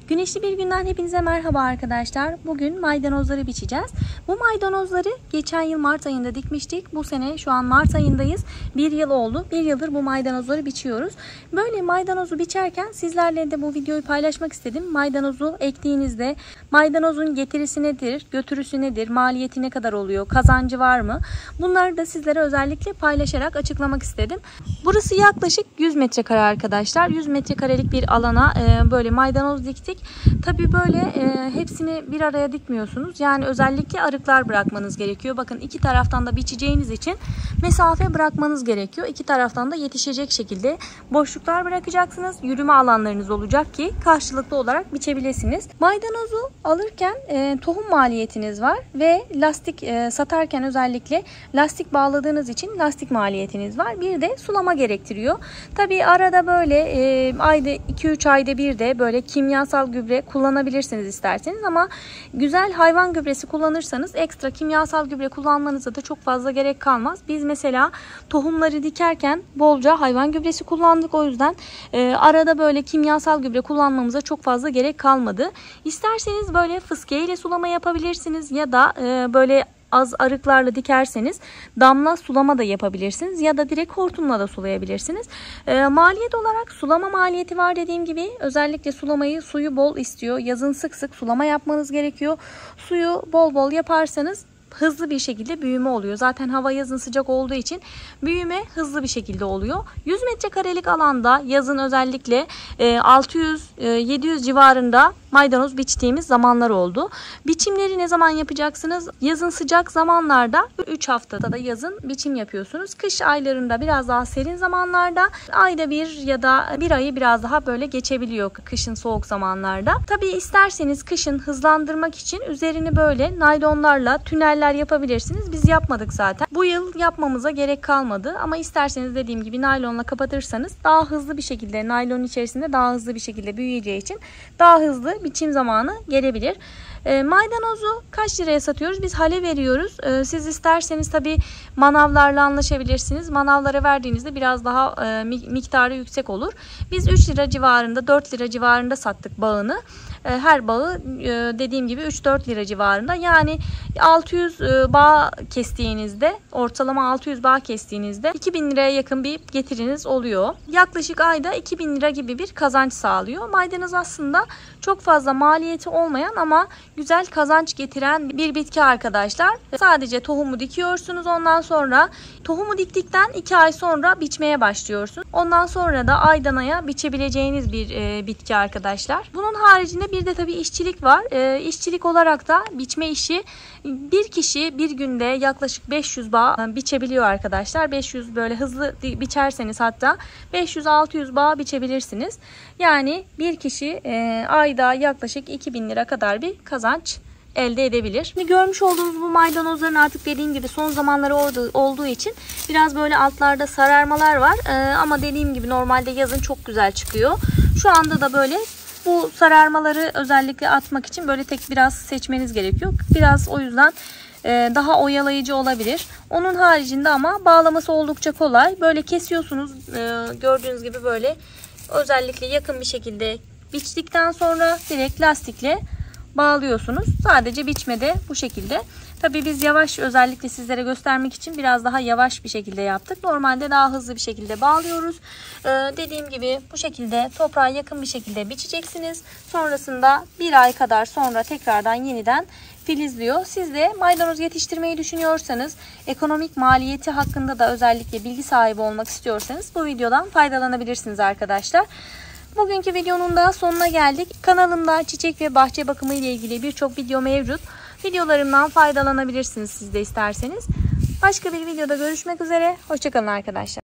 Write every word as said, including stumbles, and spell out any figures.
Güneşli bir günden hepinize merhaba arkadaşlar. Bugün maydanozları biçeceğiz. Bu maydanozları geçen yıl Mart ayında dikmiştik. Bu sene şu an Mart ayındayız. Bir yıl oldu. Bir yıldır bu maydanozları biçiyoruz. Böyle maydanozu biçerken sizlerle de bu videoyu paylaşmak istedim. Maydanozu ektiğinizde maydanozun getirisi nedir, götürüsü nedir, maliyeti ne kadar oluyor, kazancı var mı? Bunları da sizlere özellikle paylaşarak açıklamak istedim. Burası yaklaşık yüz metrekare arkadaşlar. yüz metrekarelik bir alana e, böyle maydanoz diktik. Tabii böyle e, hepsini bir araya dikmiyorsunuz. Yani özellikle arıklar bırakmanız gerekiyor. Bakın iki taraftan da biçeceğiniz için mesafe bırakmanız gerekiyor. İki taraftan da yetişecek şekilde boşluklar bırakacaksınız. Yürüme alanlarınız olacak ki karşılıklı olarak biçebilirsiniz. Maydanozu alırken e, tohum maliyetiniz var ve lastik e, satarken özellikle lastik bağladığınız için lastik maliyetiniz var. Bir de sulama gerektiriyor. Tabii arada böyle e, ayda iki üç ayda bir de böyle kimyasal gübre kullanabilirsiniz isterseniz, ama güzel hayvan gübresi kullanırsanız ekstra kimyasal gübre kullanmanıza da çok fazla gerek kalmaz. Biz mesela tohumları dikerken bolca hayvan gübresi kullandık. O yüzden e, arada böyle kimyasal gübre kullanmamıza çok fazla gerek kalmadı. İsterseniz böyle fıskiye ile sulama yapabilirsiniz ya da e, böyle az arıklarla dikerseniz damla sulama da yapabilirsiniz ya da direkt hortumla da sulayabilirsiniz. E, maliyet olarak sulama maliyeti var dediğim gibi. Özellikle sulamayı, suyu bol istiyor. Yazın sık sık sulama yapmanız gerekiyor. Suyu bol bol yaparsanız hızlı bir şekilde büyüme oluyor. Zaten hava yazın sıcak olduğu için büyüme hızlı bir şekilde oluyor. yüz metrekarelik alanda yazın özellikle altı yüz yedi yüz civarında maydanoz biçtiğimiz zamanlar oldu. Biçimleri ne zaman yapacaksınız? Yazın sıcak zamanlarda üç haftada da yazın biçim yapıyorsunuz. Kış aylarında biraz daha serin zamanlarda ayda bir ya da bir ayı biraz daha böyle geçebiliyor kışın soğuk zamanlarda. Tabii isterseniz kışın hızlandırmak için üzerini böyle naylonlarla tüneller yapabilirsiniz. Biz yapmadık zaten. Bu yıl yapmamıza gerek kalmadı. Ama isterseniz dediğim gibi naylonla kapatırsanız daha hızlı bir şekilde, naylon içerisinde daha hızlı bir şekilde büyüyeceği için daha hızlı biçim zamanı gelebilir. E, maydanozu kaç liraya satıyoruz? Biz hale veriyoruz. E, siz isterseniz tabii manavlarla anlaşabilirsiniz. Manavlara verdiğinizde biraz daha e, miktarı yüksek olur. Biz üç lira civarında, dört lira civarında sattık bağını. E, her bağı e, dediğim gibi üç dört lira civarında. Yani altı yüz e, bağ kestiğinizde, ortalama altı yüz bağ kestiğinizde iki bin liraya yakın bir getiriniz oluyor. Yaklaşık ayda iki bin lira gibi bir kazanç sağlıyor. Maydanoz aslında çok fazla maliyeti olmayan ama güzel kazanç getiren bir bitki arkadaşlar. Sadece tohumu dikiyorsunuz. Ondan sonra tohumu diktikten iki ay sonra biçmeye başlıyorsunuz. Ondan sonra da aydan aya biçebileceğiniz bir e, bitki arkadaşlar. Bunun haricinde bir de tabii işçilik var. E, işçilik olarak da biçme işi bir kişi bir günde yaklaşık beş yüz bağ biçebiliyor arkadaşlar. beş yüz böyle hızlı biçerseniz hatta beş yüz altı yüz bağ biçebilirsiniz. Yani bir kişi e, ayda yaklaşık iki bin lira kadar bir kazanç elde edebilir. Şimdi görmüş olduğunuz bu maydanozların artık dediğim gibi son zamanları olduğu, olduğu için biraz böyle altlarda sararmalar var. Ee, ama dediğim gibi normalde yazın çok güzel çıkıyor. Şu anda da böyle bu sararmaları özellikle atmak için böyle tek biraz seçmeniz gerekiyor. Biraz o yüzden e, daha oyalayıcı olabilir. Onun haricinde ama bağlaması oldukça kolay. Böyle kesiyorsunuz. E, gördüğünüz gibi böyle özellikle yakın bir şekilde biçtikten sonra direkt lastikle bağlıyorsunuz. Sadece biçmede bu şekilde. Tabii biz yavaş, özellikle sizlere göstermek için biraz daha yavaş bir şekilde yaptık. Normalde daha hızlı bir şekilde bağlıyoruz. Ee, dediğim gibi bu şekilde toprağa yakın bir şekilde biçeceksiniz. Sonrasında bir ay kadar sonra tekrardan yeniden filizliyor. Siz de maydanoz yetiştirmeyi düşünüyorsanız, ekonomik maliyeti hakkında da özellikle bilgi sahibi olmak istiyorsanız bu videodan faydalanabilirsiniz arkadaşlar. Bugünkü videonun da sonuna geldik. Kanalımda çiçek ve bahçe bakımı ile ilgili birçok video mevcut. Videolarımdan faydalanabilirsiniz siz de isterseniz. Başka bir videoda görüşmek üzere. Hoşça kalın arkadaşlar.